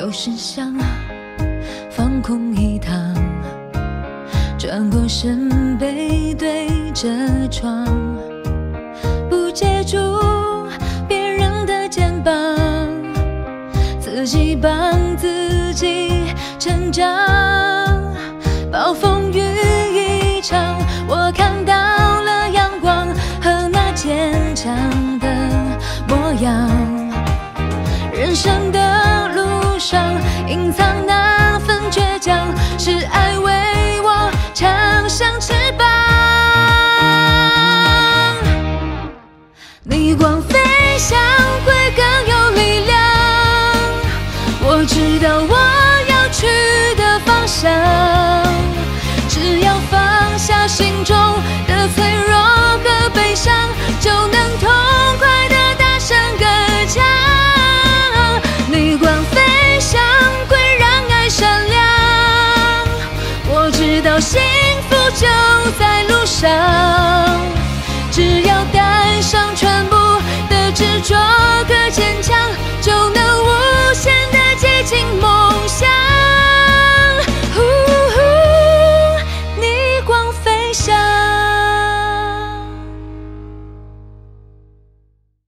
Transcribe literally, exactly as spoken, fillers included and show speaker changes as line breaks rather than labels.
有时想放空一趟，转过身背对着窗，不接住别人的肩膀，自己帮自己成长。暴风雨一场，我看到了阳光和那坚强的模样。人生的路上，隐藏那份倔强，是爱为我长相翅膀。逆光飞翔会更有力量，我知道我要去的方向，只要放下心中的脆弱和悲伤，就能痛快的大声歌唱。逆光飞翔会让爱闪亮，我知道幸福就在路上，只要带上全部